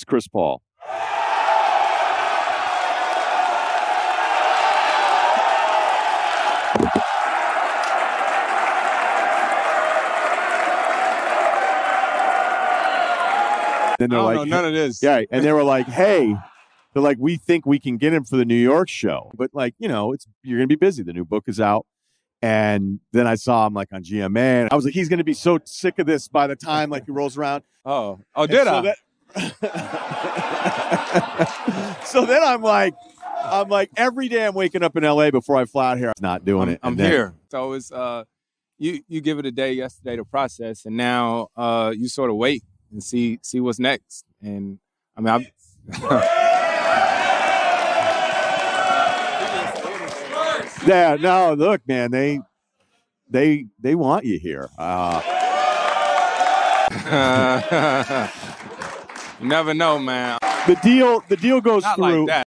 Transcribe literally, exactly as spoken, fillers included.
Chris Paul. Then they're I don't like, know none of this. Yeah, and they were like, "Hey, they're like, we think we can get him for the New York show, but like, you know, it's you're gonna be busy. The new book is out." And then I saw him like on G M A, and I was like, he's gonna be so sick of this by the time like he rolls around. Oh, oh, did so I? That, so then I'm like, I'm like, every day I'm waking up in L A before I fly out here, I'm not doing I'm, it. I'm And then- here. So it's uh, you you give it a day yesterday to process, and now uh, you sort of wait and see see what's next. And I mean, I'm, Yeah, no, look, man, they they they want you here. Uh, you never know, man. the deal the deal goes Not through. like that.